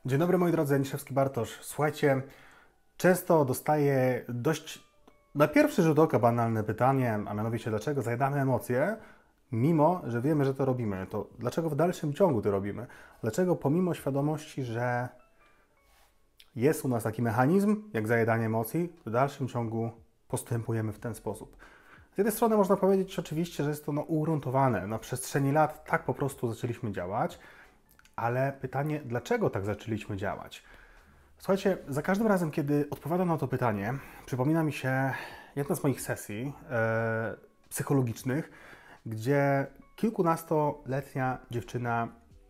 Dzień dobry moi drodzy, Janiszewski Bartosz. Słuchajcie, często dostaję dość na pierwszy rzut oka banalne pytanie, a mianowicie dlaczego zajadamy emocje, mimo że wiemy, że to robimy. To dlaczego w dalszym ciągu to robimy? Dlaczego pomimo świadomości, że jest u nas taki mechanizm, jak zajadanie emocji, w dalszym ciągu postępujemy w ten sposób? Z jednej strony można powiedzieć oczywiście, że jest to ugruntowane. Na przestrzeni lat tak po prostu zaczęliśmy działać, ale pytanie, dlaczego tak zaczęliśmy działać? Słuchajcie, za każdym razem, kiedy odpowiadam na to pytanie, przypomina mi się jedna z moich sesji psychologicznych, gdzie kilkunastoletnia dziewczyna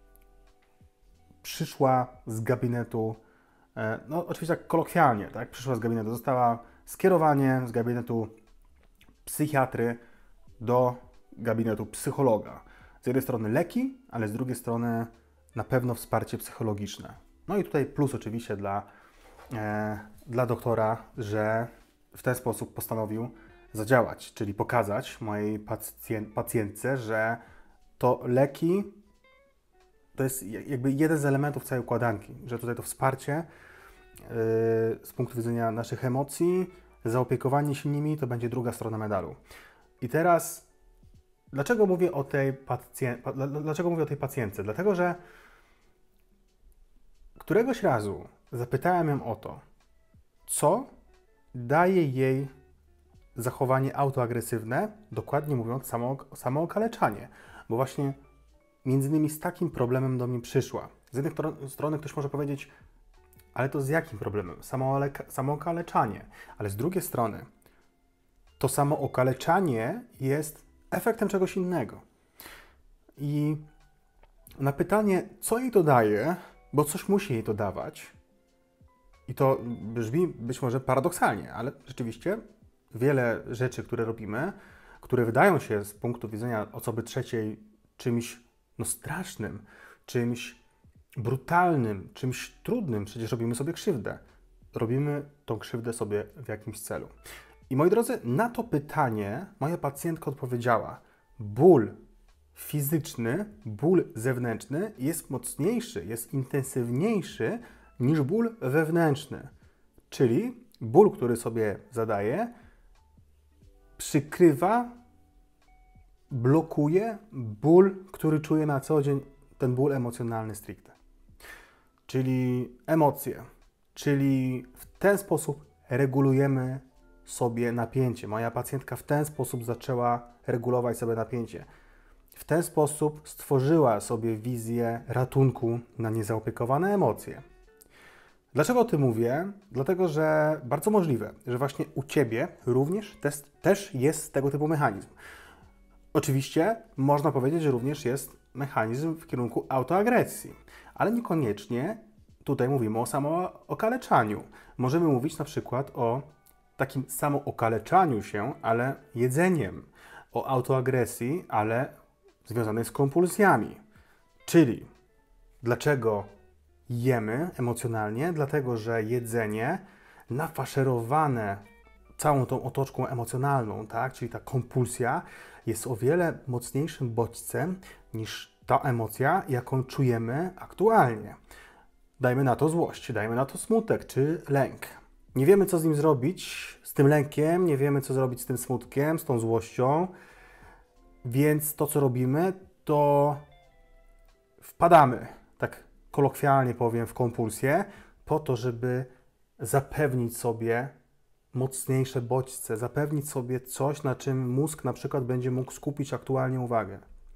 przyszła z gabinetu, no oczywiście tak kolokwialnie, tak? Przyszła z gabinetu, dostała skierowanie z gabinetu psychiatry do gabinetu psychologa. Z jednej strony leki, ale z drugiej strony na pewno wsparcie psychologiczne. No i tutaj plus oczywiście dla doktora, że w ten sposób postanowił zadziałać, czyli pokazać mojej pacjentce, że to leki to jest jakby jeden z elementów całej układanki, że tutaj to wsparcie z punktu widzenia naszych emocji, zaopiekowanie się nimi to będzie druga strona medalu. I teraz dlaczego mówię o tej pacjentce? Dlatego, że któregoś razu zapytałem ją o to, co daje jej zachowanie autoagresywne, dokładnie mówiąc samookaleczanie, bo właśnie między innymi z takim problemem do mnie przyszła. Z jednej strony ktoś może powiedzieć, ale to z jakim problemem? Samookaleczanie. Ale z drugiej strony to samookaleczanie jest efektem czegoś innego. I na pytanie, co jej to daje, bo coś musi jej to dawać, i to brzmi być może paradoksalnie, ale rzeczywiście wiele rzeczy, które robimy, które wydają się z punktu widzenia osoby trzeciej czymś strasznym, czymś brutalnym, czymś trudnym, przecież robimy sobie krzywdę. Robimy tą krzywdę sobie w jakimś celu. I moi drodzy, na to pytanie moja pacjentka odpowiedziała: ból fizyczny, ból zewnętrzny jest mocniejszy, jest intensywniejszy niż ból wewnętrzny. Czyli ból, który sobie zadaje, przykrywa, blokuje ból, który czuje na co dzień, ten ból emocjonalny stricte. Czyli emocje, czyli w ten sposób regulujemy sobie napięcie. Moja pacjentka w ten sposób zaczęła regulować sobie napięcie. W ten sposób stworzyła sobie wizję ratunku na niezaopiekowane emocje. Dlaczego o tym mówię? Dlatego, że bardzo możliwe, że właśnie u Ciebie również też jest tego typu mechanizm. Oczywiście można powiedzieć, że również jest mechanizm w kierunku autoagresji, ale niekoniecznie tutaj mówimy o samookaleczaniu. Możemy mówić na przykład o takim samookaleczaniu się, ale jedzeniem, o autoagresji, ale związanej z kompulsjami. Czyli dlaczego jemy emocjonalnie? Dlatego, że jedzenie nafaszerowane całą tą otoczką emocjonalną, tak? Czyli ta kompulsja jest o wiele mocniejszym bodźcem niż ta emocja, jaką czujemy aktualnie. Dajmy na to złość, dajmy na to smutek czy lęk. Nie wiemy, co z nim zrobić, z tym lękiem, nie wiemy, co zrobić z tym smutkiem, z tą złością, więc to, co robimy, to wpadamy, tak kolokwialnie powiem, w kompulsję po to, żeby zapewnić sobie mocniejsze bodźce, zapewnić sobie coś, na czym mózg na przykład będzie mógł skupić aktualnie uwagę.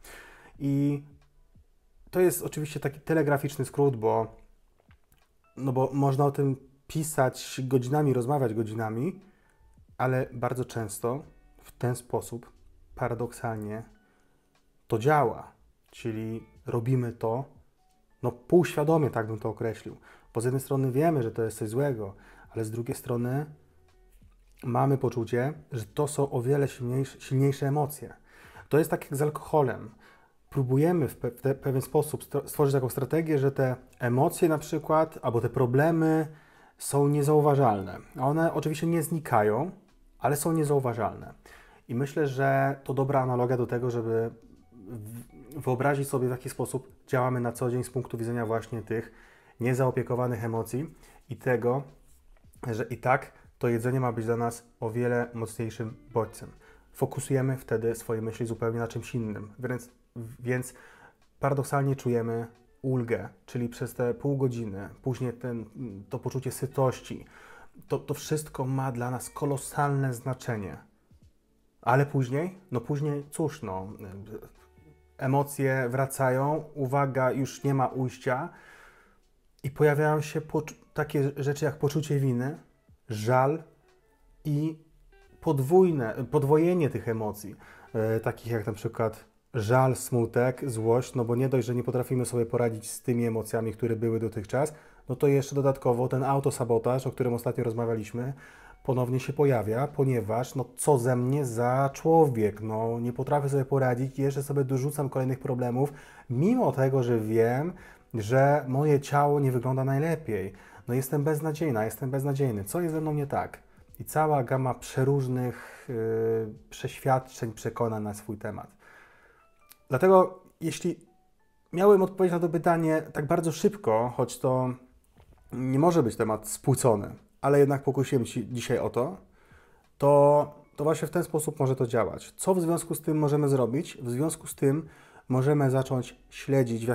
I to jest oczywiście taki telegraficzny skrót, bo można o tym pisać godzinami, rozmawiać godzinami, ale bardzo często w ten sposób paradoksalnie to działa. Czyli robimy to półświadomie, tak bym to określił. Bo z jednej strony wiemy, że to jest coś złego, ale z drugiej strony mamy poczucie, że to są o wiele silniejsze emocje. To jest tak jak z alkoholem. Próbujemy w pewien sposób stworzyć taką strategię, że te emocje na przykład, albo te problemy są niezauważalne. One oczywiście nie znikają, ale są niezauważalne. I myślę, że to dobra analogia do tego, żeby wyobrazić sobie, w jaki sposób działamy na co dzień z punktu widzenia właśnie tych niezaopiekowanych emocji i tego, że i tak to jedzenie ma być dla nas o wiele mocniejszym bodźcem. Fokusujemy wtedy swoje myśli zupełnie na czymś innym, więc paradoksalnie czujemy ulgę, czyli przez te pół godziny, później to poczucie sytości, to wszystko ma dla nas kolosalne znaczenie. Ale później, cóż, emocje wracają, uwaga, już nie ma ujścia i pojawiają się takie rzeczy jak poczucie winy, żal i podwojenie tych emocji, takich jak na przykład żal, smutek, złość, bo nie dość, że nie potrafimy sobie poradzić z tymi emocjami, które były dotychczas, to jeszcze dodatkowo ten autosabotaż, o którym ostatnio rozmawialiśmy, ponownie się pojawia, ponieważ co ze mnie za człowiek, nie potrafię sobie poradzić i jeszcze sobie dorzucam kolejnych problemów, mimo tego, że wiem, że moje ciało nie wygląda najlepiej. Jestem beznadziejna, jestem beznadziejny. Co jest ze mną nie tak? I cała gama przeróżnych przeświadczeń, przekonań na swój temat. Dlatego, jeśli miałem odpowiedzieć na to pytanie tak bardzo szybko, choć to nie może być temat spłycony, ale jednak pokusiłem się dzisiaj o to właśnie w ten sposób może to działać. Co w związku z tym możemy zrobić? W związku z tym możemy zacząć śledzić,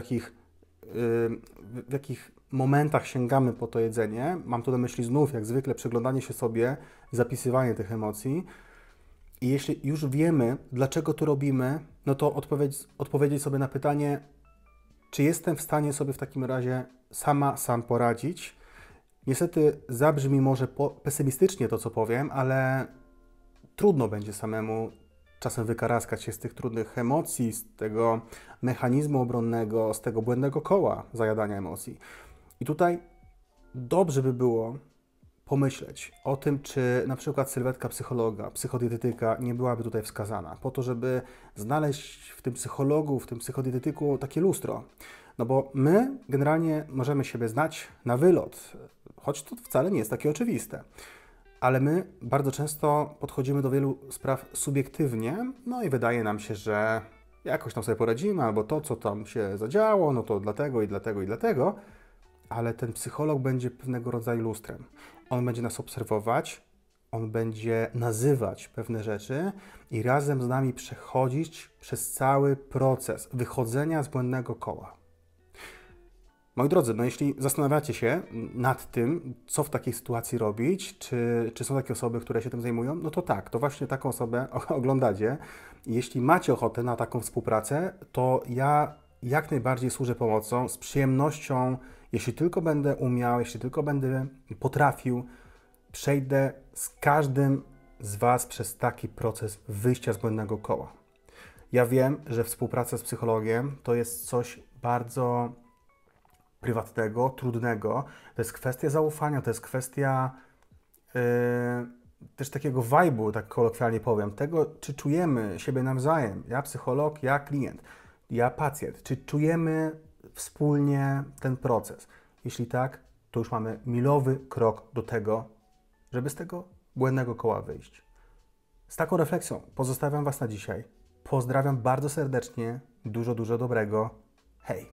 w jakich momentach sięgamy po to jedzenie. Mam tu na myśli znów, jak zwykle, przyglądanie się sobie, zapisywanie tych emocji. I jeśli już wiemy, dlaczego to robimy, to odpowiedzieć sobie na pytanie, czy jestem w stanie sobie w takim razie sam poradzić. Niestety zabrzmi może pesymistycznie to, co powiem, ale trudno będzie samemu czasem wykaraskać się z tych trudnych emocji, z tego mechanizmu obronnego, z tego błędnego koła zajadania emocji. I tutaj dobrze by było pomyśleć o tym, czy na przykład sylwetka psychologa, psychodietetyka nie byłaby tutaj wskazana, po to, żeby znaleźć w tym psychologu, w tym psychodietetyku takie lustro. Bo my generalnie możemy siebie znać na wylot, choć to wcale nie jest takie oczywiste. Ale my bardzo często podchodzimy do wielu spraw subiektywnie, i wydaje nam się, że jakoś tam sobie poradzimy, albo to, co tam się zadziało, to dlatego i dlatego i dlatego, ale ten psycholog będzie pewnego rodzaju lustrem. On będzie nas obserwować, on będzie nazywać pewne rzeczy i razem z nami przechodzić przez cały proces wychodzenia z błędnego koła. Moi drodzy, jeśli zastanawiacie się nad tym, co w takiej sytuacji robić, czy są takie osoby, które się tym zajmują, to tak, to właśnie taką osobę oglądacie. Jeśli macie ochotę na taką współpracę, to ja jak najbardziej służę pomocą, z przyjemnością, jeśli tylko będę umiał, jeśli tylko będę potrafił, przejdę z każdym z Was przez taki proces wyjścia z błędnego koła. Ja wiem, że współpraca z psychologiem to jest coś bardzo prywatnego, trudnego. To jest kwestia zaufania, to jest kwestia też takiego vibe'u, tak kolokwialnie powiem, tego, czy czujemy siebie nawzajem, ja psycholog, ja klient, ja pacjent, czy czujemy wspólnie ten proces. Jeśli tak, to już mamy milowy krok do tego, żeby z tego błędnego koła wyjść. Z taką refleksją pozostawiam Was na dzisiaj. Pozdrawiam bardzo serdecznie, dużo dobrego. Hej!